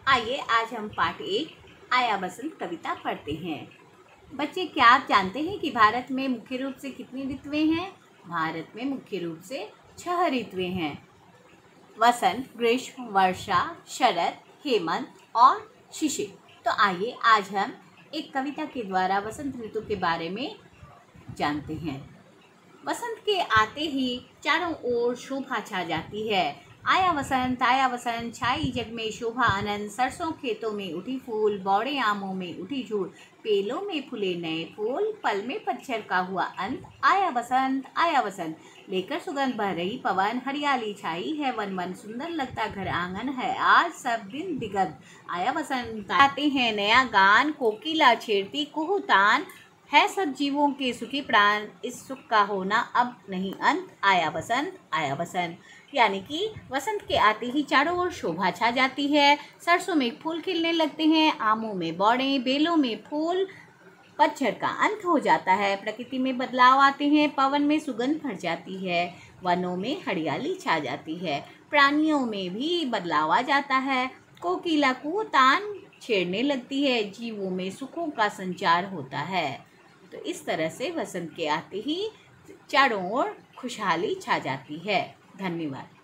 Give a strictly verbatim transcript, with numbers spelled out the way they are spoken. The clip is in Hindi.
आइए आज हम पाठ एक आया बसंत कविता पढ़ते हैं। बच्चे, क्या आप जानते हैं कि भारत में मुख्य रूप से कितनी ऋतुएं हैं? भारत में मुख्य रूप से छह ऋतुएं हैं। वसंत, ग्रीष्म, वर्षा, शरद, हेमंत और शिशिर। तो आइए आज हम एक कविता के द्वारा वसंत ऋतु के बारे में जानते हैं। वसंत के आते ही चारों ओर शोभा छा जाती है। आया वसंत, आया वसंत, छाई जग में शोभा अनंत। सरसों खेतों में उठी फूल, बौड़े आमों में उठी झूल। पेलों में फूले नए फूल, पल में पतझड़ का हुआ अंत। आया वसंत, आया वसंत, लेकर सुगंध बह रही पवन। हरियाली छाई है वन मन, सुंदर लगता घर आंगन है आज सब दिन दिगंत। आया वसंत, आते हैं नया गान, कोकिला छेड़ती कुहुतान। है सब जीवों के सुखी प्राण, इस सुख का होना अब नहीं अंत। आया वसंत, आया वसंत, यानी कि वसंत के आते ही चारों ओर शोभा छा जाती है। सरसों में फूल खिलने लगते हैं, आमों में बौड़े, बेलों में फूल, पतझड़ का अंत हो जाता है। प्रकृति में बदलाव आते हैं, पवन में सुगंध भर जाती है, वनों में हरियाली छा जाती है, प्राणियों में भी बदलाव आ जाता है। कोकिला कुहुतान छेड़ने लगती है, जीवों में सुखों का संचार होता है। तो इस तरह से वसंत के आते ही चारों ओर खुशहाली छा जाती है। धन्यवाद।